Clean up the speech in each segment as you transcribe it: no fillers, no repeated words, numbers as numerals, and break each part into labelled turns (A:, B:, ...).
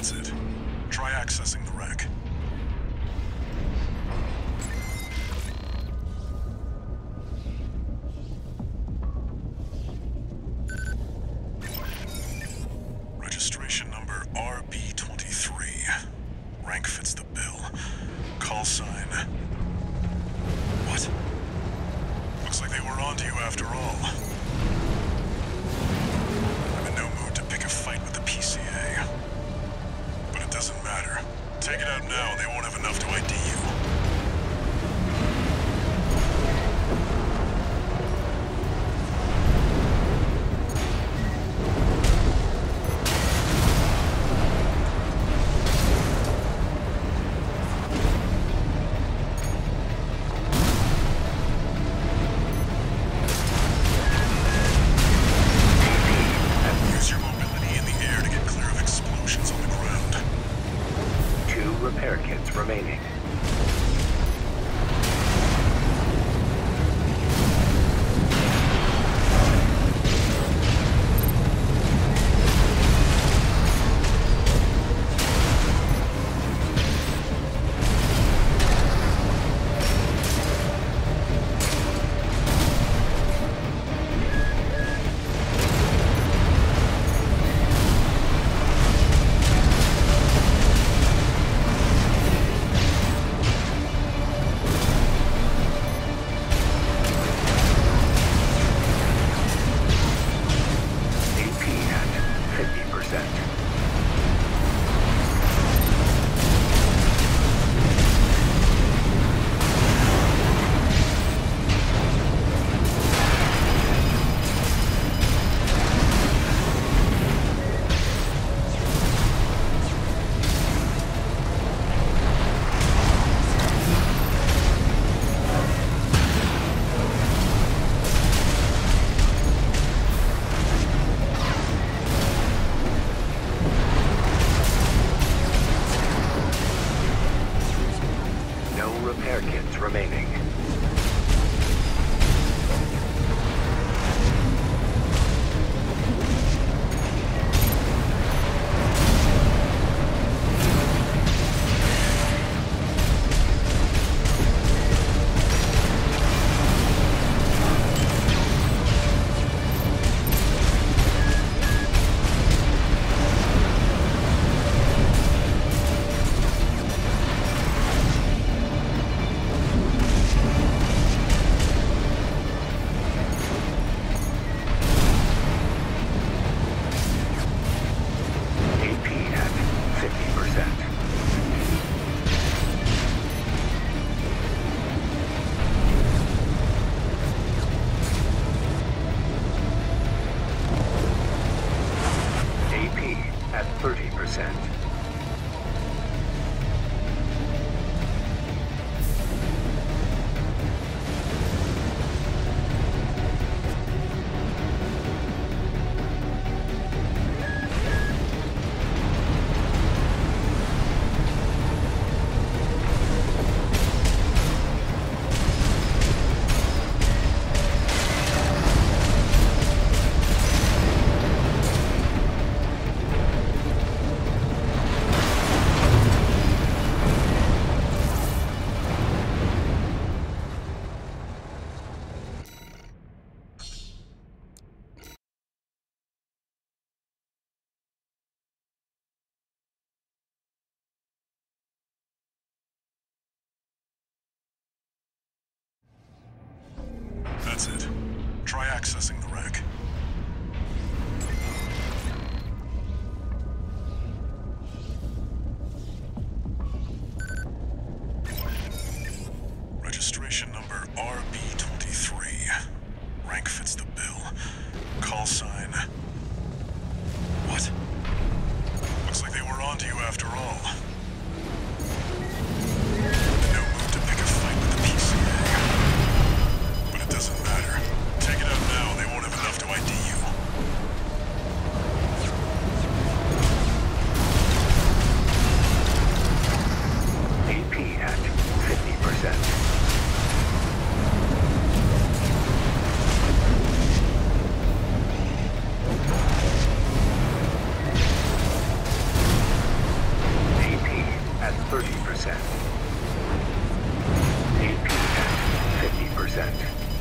A: That's it. Try accessing the wreck. Registration number RB23. Rank fits the bill. Call sign... What? Looks like they were onto you after all. I'm in no mood to pick a fight with the PCA. But it doesn't matter. Take it out now, they won't have enough to ID you.
B: Repair kits remaining. Repair kits remaining. At 30%.
A: That's it. Try accessing the wreck. Registration number RB23. Rank fits the bill. Call sign... What? Looks like they were onto you after all. No mood to pick a fight with the PCA. But it doesn't matter. Take it out now, they won't have enough to ID you.
B: AP at 50%. 30%. AP at 50%.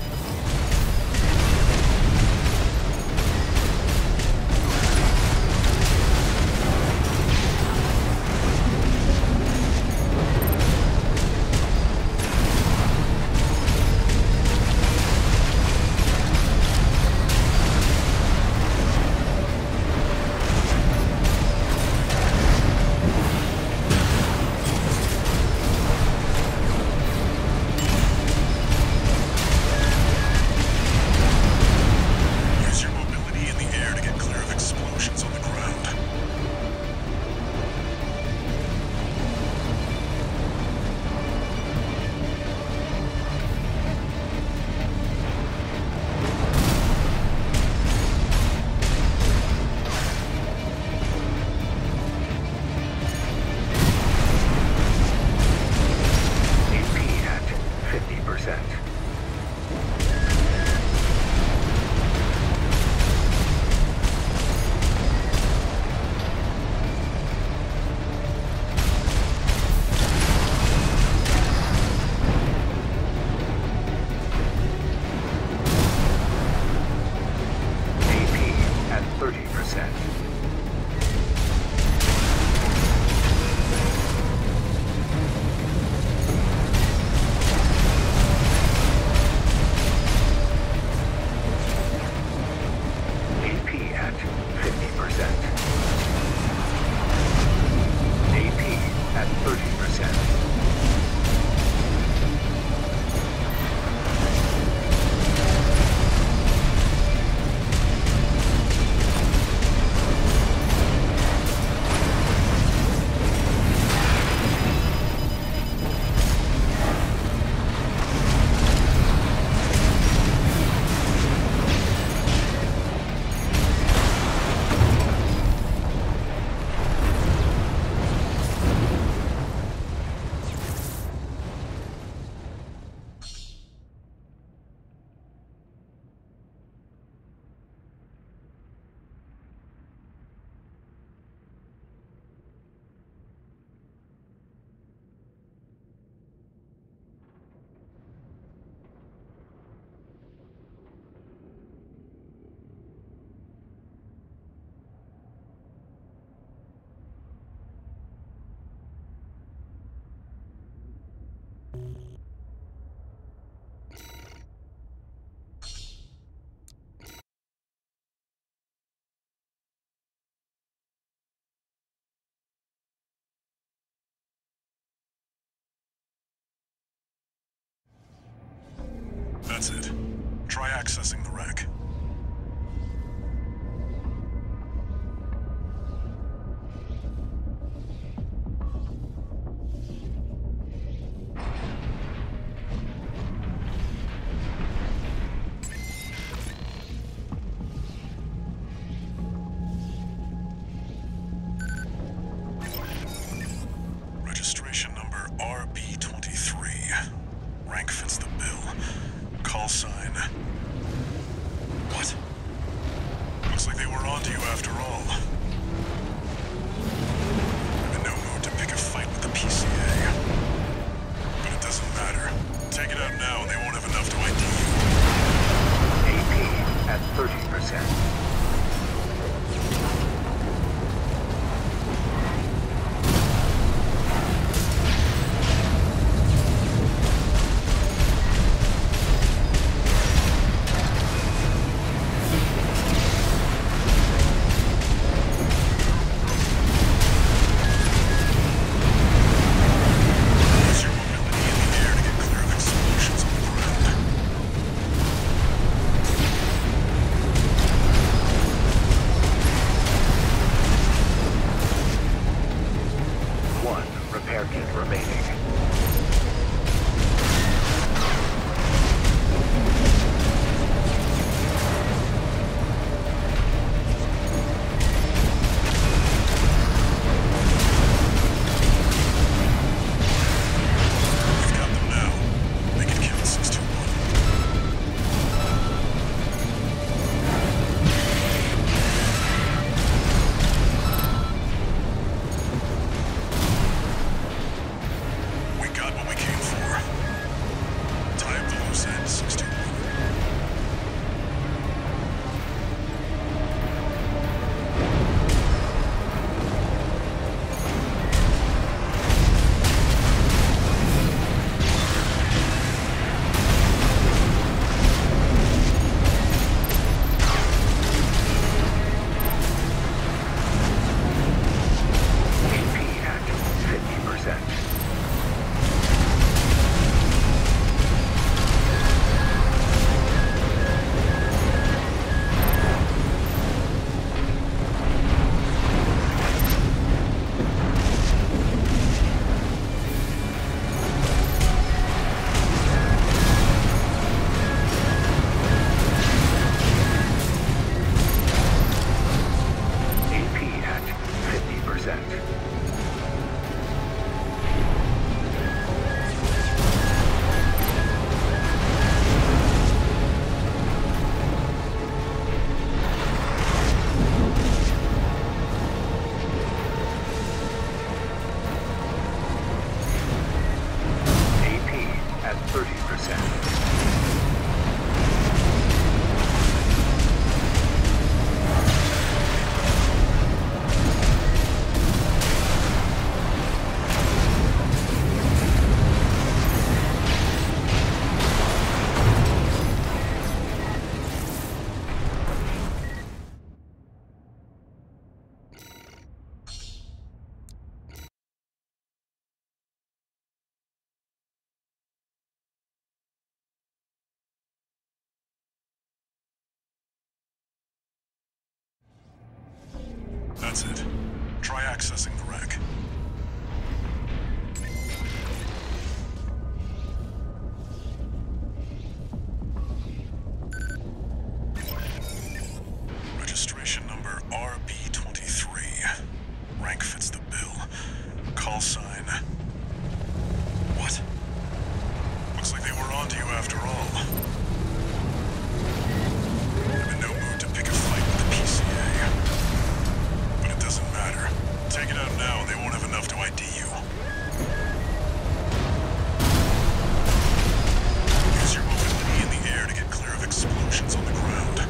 A: That's it. Try accessing the wreck. Registration number RB23. Rank fits the bill. Call sign. What? Looks like they were onto you after all. I'm in no mood to pick a fight with the PCA. But it doesn't matter. Take it out now and they won't have enough to ID you.
B: AP at 30%.
A: Accessing the wreck. Registration number RB23. Rank fits the bill. Call sign... What? Looks like they were onto you after all. I'm in no mood to pick a fight with the PCA. But it doesn't matter. Take it out now, they won't have enough to ID you. Use your mobility in the air to get clear of explosions on the ground.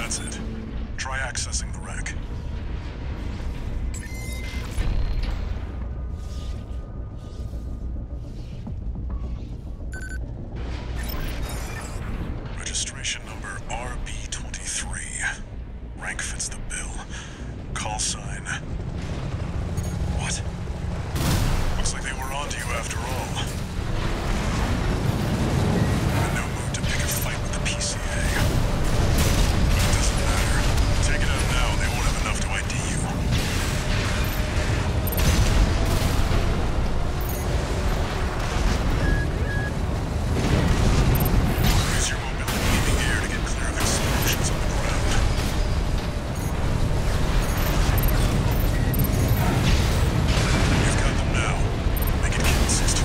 A: That's it. Try accessing the wreck. Registration number RB23. Rank fits the bill. Call sign. What? Looks like they were onto you after all. I'm in no mood to pick a fight with the PCA. But it doesn't matter. Take it out now, they won't have enough to ID you. Use your mobility in the air to get clear of explosions on the ground. You've got them now. Make it kill 6-2.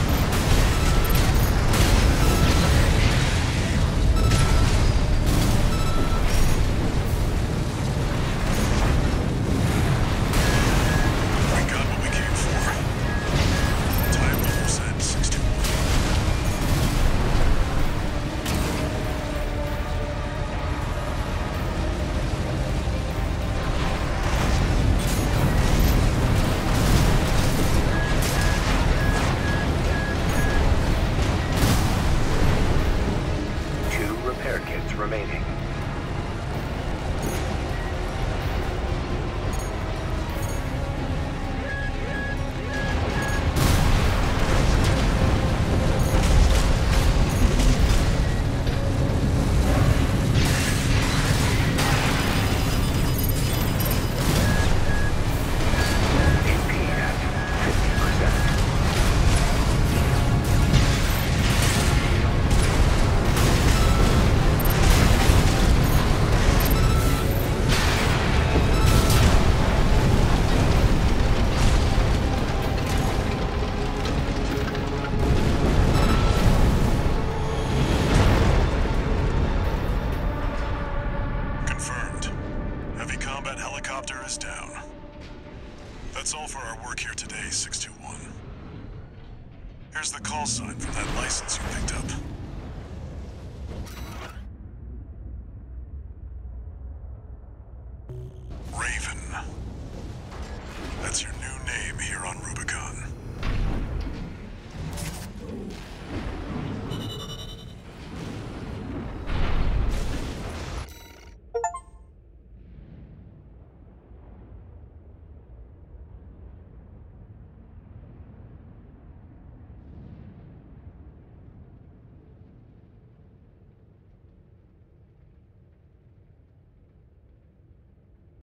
A: We got what we came for. Time level set 6-2.
B: Two repair kits remaining.